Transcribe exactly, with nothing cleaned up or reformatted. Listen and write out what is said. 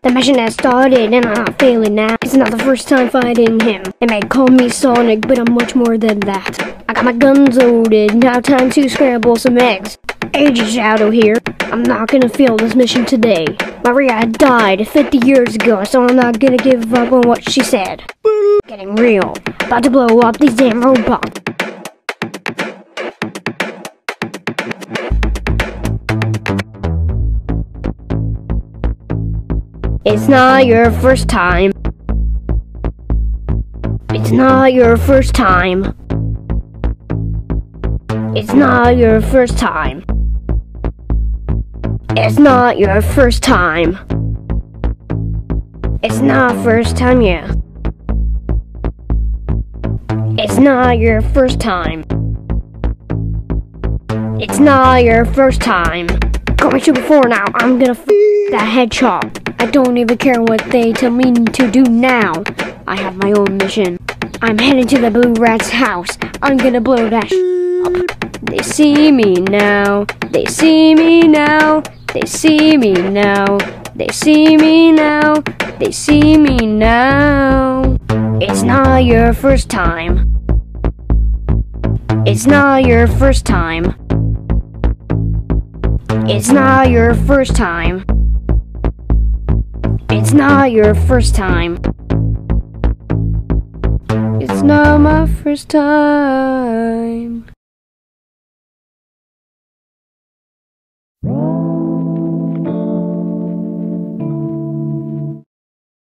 The mission has started and I'm not failing now. It's not the first time fighting him. They may call me Sonic, but I'm much more than that. I got my guns loaded, now time to scramble some eggs. Agent Shadow here. I'm not gonna fail this mission today. Maria died fifty years ago, so I'm not gonna give up on what she said. Getting real. About to blow up these damn robots. It's not your first time. It's not your first time. It's not your first time. It's not your first time. It's not first time yet. It's not your first time. It's not your first time. Got my shit before now. I'm gonna f that hedgehog. I don't even care what they tell me to do now. I have my own mission. I'm heading to the Blue Rat's house. I'm gonna blow that sh up. They see me now. They see me now. They see me now. They see me now. They see me now. It's not your first time. It's not your first time. It's not your first time. It's not your first time. It's not my first time.